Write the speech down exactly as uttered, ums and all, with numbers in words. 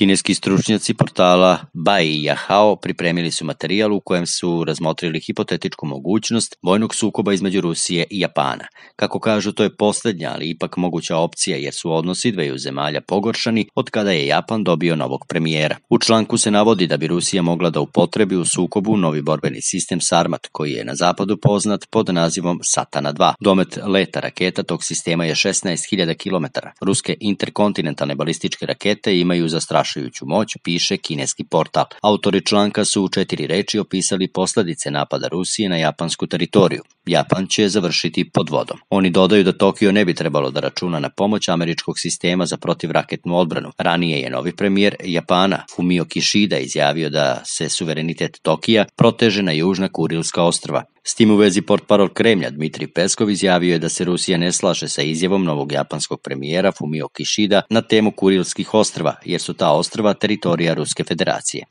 Kineski stručnjaci portala Bai Yahao pripremili su materijal u kojem su razmotrili hipotetičku mogućnost vojnog sukoba između Rusije i Japana. Kako kažu, to je poslednja, ali ipak moguća opcija jer su odnosi dveju zemalja pogoršani od kada je Japan dobio novog premijera. U članku se navodi da bi Rusija mogla da upotrebi u sukobu novi borbeni sistem Sarmat, koji je na zapadu poznat pod nazivom Satana dva. Domet leta raketa tog sistema je šesnaest hiljada kilometara. Ruske interkontinentalne balističke rakete imaju zastrašujuću moć, piše kineski portal. Autori članka su u četiri reči opisali posledice napada Rusije na japansku teritoriju. Japan će završiti pod vodom. Oni dodaju da Tokio ne bi trebalo da računa na pomoć američkog sistema za protivraketnu odbranu. Ranije je novi premijer Japana Fumio Kishida izjavio da se suverenitet Tokija proteže na južna Kurilska ostrva. S tim u vezi portparol Kremlja Dmitrij Peskov izjavio je da se Rusija ne slaže sa izjavom novog japanskog premijera Fumio Kishida na temu Kurilskih ostrva, jer su ta ostrva teritorija Ruske federacije.